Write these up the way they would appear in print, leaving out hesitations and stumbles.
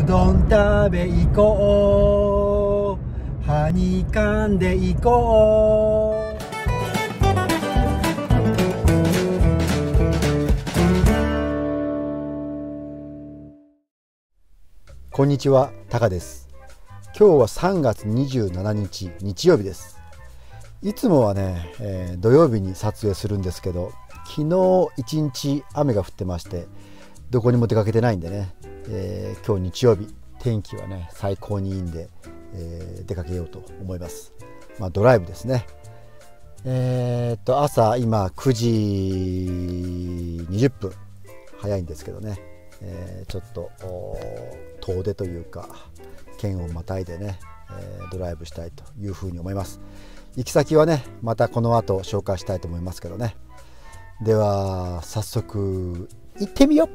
どん食べ行こう、はにかんで行こう。こんにちは、タカです。今日は3月27日日曜日です。いつもはね、土曜日に撮影するんですけど、昨日一日雨が降ってましてどこにも出かけてないんでね、今日日曜日天気はね最高にいいんで、出かけようと思います。ドライブですね。朝今9時20分早いんですけどね、ちょっと遠出というか県をまたいでね、ドライブしたいというふうに思います。行き先はねまたこの後紹介したいと思いますけどね。では早速行ってみよう。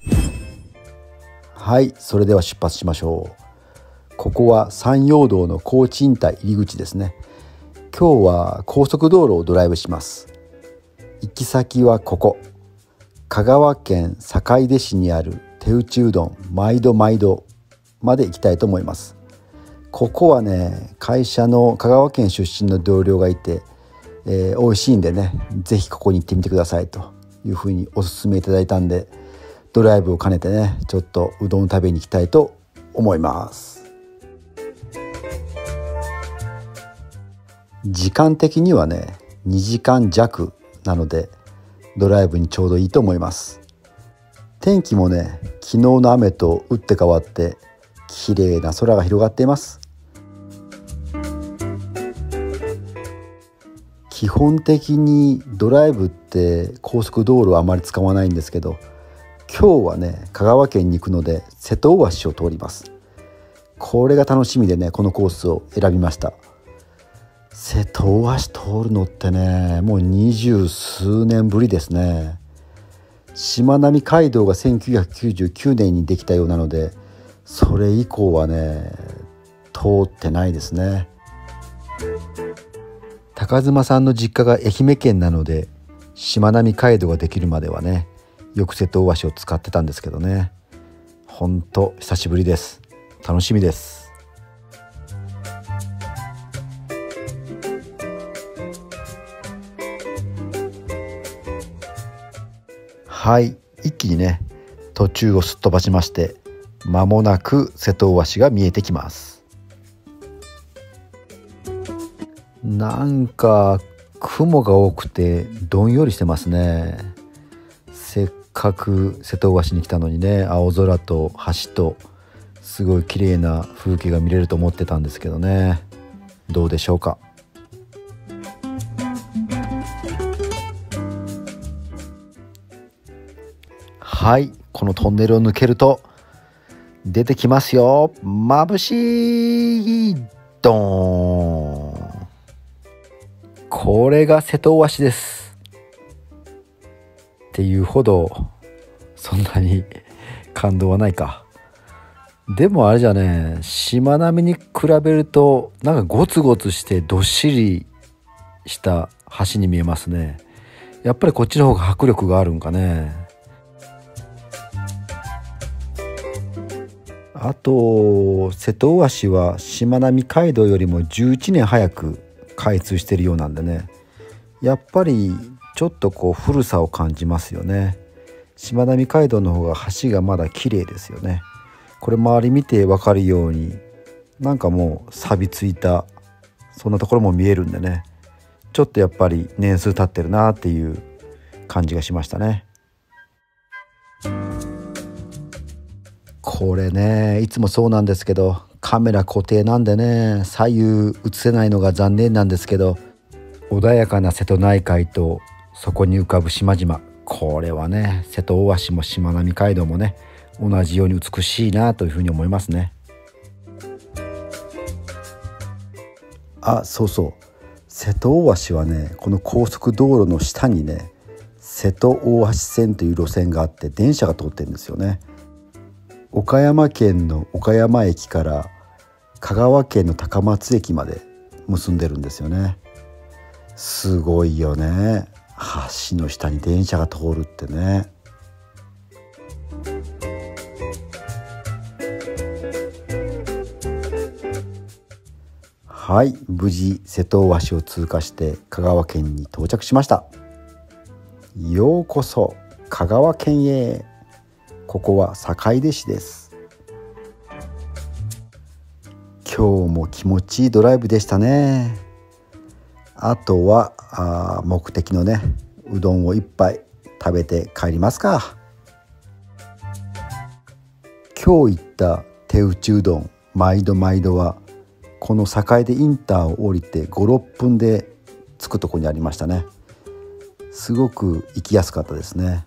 はい、それでは出発しましょう。ここは山陽道の高知インター入り口ですね。今日は高速道路をドライブします。行き先はここ、香川県坂出市にある手打ちうどん毎度毎度まで行きたいと思います。ここはね会社の香川県出身の同僚がいて、美味しいんでねぜひここに行ってみてくださいというふうにお勧めいただいたんで、ドライブを兼ねてねちょっとうどん食べに行きたいと思います。時間的にはね2時間弱なのでドライブにちょうどいいと思います。天気もね昨日の雨と打って変わって綺麗な空が広がっています。基本的にドライブって高速道路はあまり使わないんですけど、今日はね香川県に行くので瀬戸大橋を通ります。これが楽しみでねこのコースを選びました。瀬戸大橋通るのってねもう20数年ぶりですね。しまなみ海道が1999年にできたようなので、それ以降はね通ってないですね。高妻さんの実家が愛媛県なので、しまなみ海道ができるまではねよく瀬戸大橋を使ってたんですけどね、ほんと久しぶりです。楽しみです。はい、一気にね途中をすっ飛ばしまして、間もなく瀬戸大橋が見えてきます。なんか雲が多くてどんよりしてますね。せっかく瀬戸大橋に来たのにね、青空と橋とすごい綺麗な風景が見れると思ってたんですけどね、どうでしょうか。はい、このトンネルを抜けると出てきますよ。眩しいドーン。これが瀬戸大橋ですっていうほどそんなに感動はないか。でもあれじゃね、しまなみに比べるとなんかゴツゴツしてどっしりした橋に見えますね。やっぱりこっちの方が迫力があるんかね。あと瀬戸大橋はしまなみ海道よりも11年早く開通してるようなんでね、やっぱりちょっとこう古さを感じますよね。しまなみ海道の方が橋がまだ綺麗ですよね。これ周り見て分かるようになんかもう錆びついたそんなところも見えるんでね、ちょっとやっぱり年数経ってるなっていう感じがしましたね。これねいつもそうなんですけど、カメラ固定なんでね左右映せないのが残念なんですけど、穏やかな瀬戸内海とそこに浮かぶ島々、これはね瀬戸大橋もしまなみ海道もね同じように美しいなというふうに思いますね。あ、そうそう、瀬戸大橋はねこの高速道路の下にね瀬戸大橋線という路線があって電車が通ってるんですよね。岡山県の岡山駅から香川県の高松駅まで結んでるんですよね。すごいよね、橋の下に電車が通るってね。 はい、無事瀬戸大橋を通過して香川県に到着しました。ようこそ香川県へ。ここは坂出市です。今日も気持ちいいドライブでしたね。あとは目的のねうどんを一杯食べて帰りますか。今日行った手打ちうどん毎度毎度はこの坂出インターを降りて5、6分で着くところにありましたね。すごく行きやすかったですね。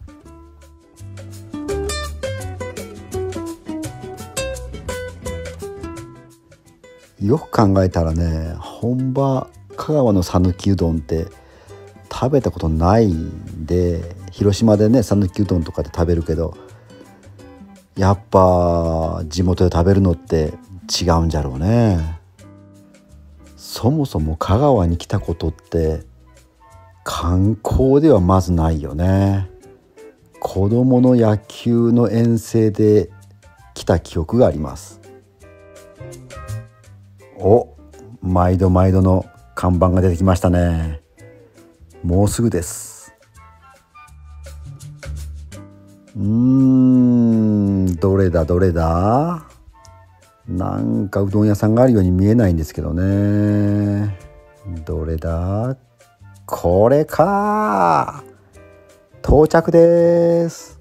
よく考えたらね、本場香川の讃岐うどんって食べたことないんで、広島でね讃岐うどんとかで食べるけど、やっぱ地元で食べるのって違うんじゃろうね。そもそも香川に来たことって観光ではまずないよね。子供の野球の遠征で来た記憶があります。毎度毎度の看板が出てきましたね。もうすぐです。どれだ。なんかうどん屋さんがあるように見えないんですけどね。どれだ。これか。到着です。